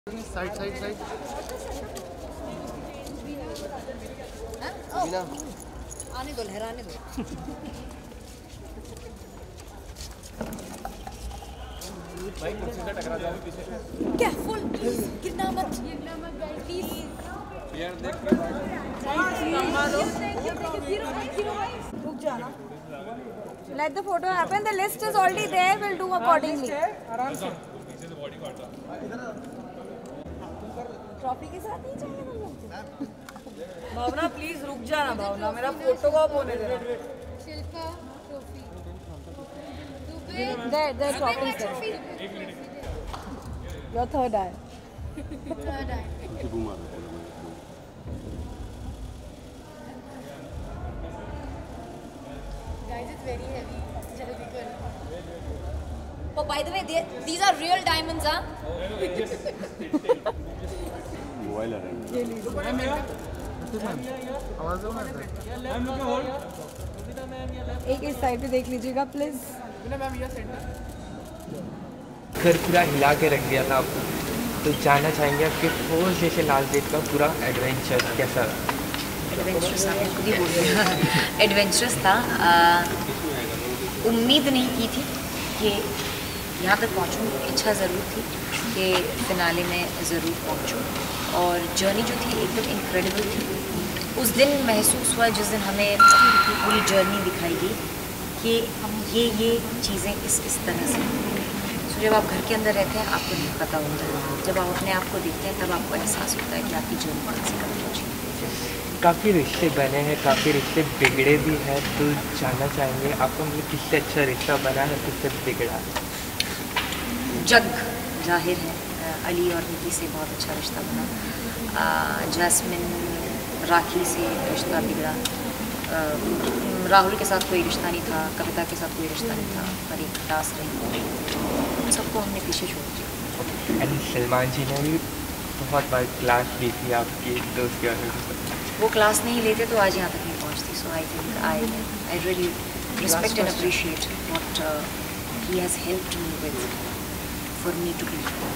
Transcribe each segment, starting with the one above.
Side side side आने दो, लहराने दो। Careful, please. गिरना मत, please. रुक जाना। Let the photo happen. The list is already there. We'll do accordingly. आराम से। ट्रॉफी के साथ नहीं चाहिए तुम लोग? भावना प्लीज रुक जाना। भावना मेरा फोटो कॉप होने दे। Shilpa trophy There trophy is there. Your third eye. Guys, it's very heavy. जल्दी करो। Oh, by the way, these are real diamonds, huh? Mobile आ रहा एक इस साइड पे देख लीजिएगा प्लीज। घर पूरा हिला के रख दिया था आपको, तो जानना चाहेंगे आपके फर्स्ट डे से लास्ट डेट का पूरा एडवेंचर कैसा रहा? एडवेंचरस था, खुद ही बोल दिया। एडवेंचरस था। उम्मीद नहीं की थी कि यहाँ तक पहुँचूँ। इच्छा ज़रूर थी कि फिनाले में ज़रूर पहुँचूँ, और जर्नी जो थी एकदम इनक्रेडिबल थी। उस दिन महसूस हुआ जिस दिन हमें पूरी जर्नी दिखाई गई कि ये चीज़ें इस तरह से। तो जब आप घर के अंदर रहते हैं आपको नहीं पता होता है, जब आप अपने आप को देखते हैं तब आपको एहसास होता है कि आपकी जर्नी कहाँ से कहाँ पहुँची। काफ़ी रिश्ते बने हैं, काफ़ी रिश्ते बिगड़े भी हैं, तो जानना चाहेंगे आपका मतलब किससे अच्छा रिश्ता बना है, किससे बिगड़ा है? जग जाहिर है, अली और निकी से बहुत अच्छा रिश्ता बना। जैस्मिन राखी से रिश्ता बिगड़ा। राहुल के साथ कोई रिश्ता नहीं था, कविता के साथ कोई रिश्ता नहीं था, पर एक क्लास रही। उन सबको हमने पीछे छोड़ दिया। एंड सलमान जी ने भी बहुत बार क्लास ली थी आपकी दोस्त के बारे में। वो क्लास नहीं लेते तो आज यहाँ तक नहीं पहुँचती। So I think I really respect and appreciate what he has helped me with for me to be.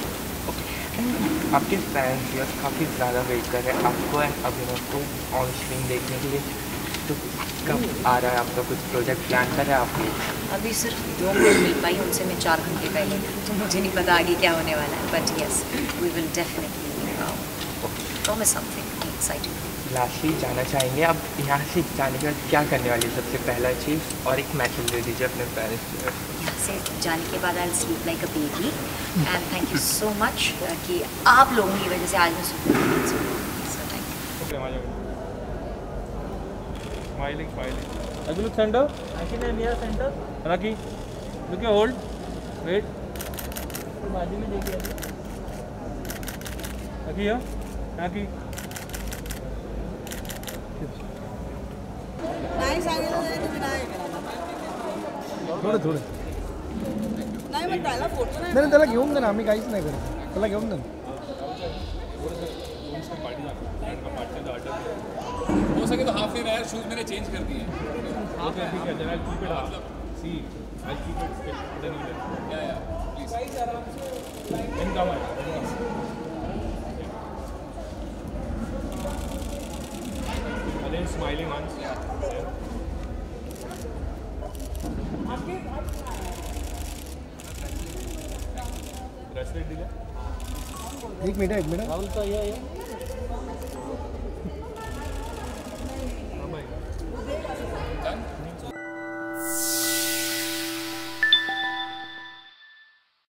आपके फैंस काफ़ी ज़्यादा वेट कर रहे हैं आपको एंड अभिनव को ऑन स्क्रीन देखने के लिए, तो कब आ रहा है आपका कुछ प्रोजेक्ट प्लान कर रहे हैं आपके? अभी सिर्फ 2 मिनट मिल पाई उनसे मैं 4 घंटे पहले, तो मुझे नहीं पता आगे क्या होने वाला है, but yes we will definitely promise something exciting. Lastly जानना चाहेंगे आप यहाँ से जाने के बाद क्या करने वाली है? सबसे पहला चीज़, और एक मैसेज दे दीजिए अपने पेरेंट्स को। यहाँ से जाने के बाद I will sleep like a baby, and thank you so much कि आप लोगों की वजह से आज मैं सुकून से thank you. Smiling. As you look center. Actually, I'm here center. Raki, look your hold. Wait. बाजू में देखिए। Raki here. Raki. नाही सांगितलं तरी तुम्ही नाही करायला. थोडं नाही मग त्याला फोटो नाही. नाही त्याला घेऊन दे ना, आम्ही काहीच नाही करत, त्याला घेऊन दे ना. हो सके तो हाफ इन एयर शूज मैंने चेंज कर दिए। ठीक है then I'll keep it up. See, I'll keep it then you या please then come on. And then smiling once. Bracelet दिला. एक मिनिट राहुल का ये